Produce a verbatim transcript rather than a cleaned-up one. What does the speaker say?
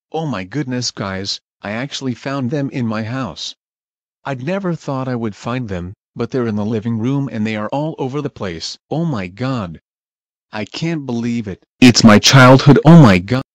Oh my goodness guys, I actually found them in my house. I'd never thought I would find them, but they're in the living room and they are all over the place. Oh my god. I can't believe it. It's my childhood. Oh my god.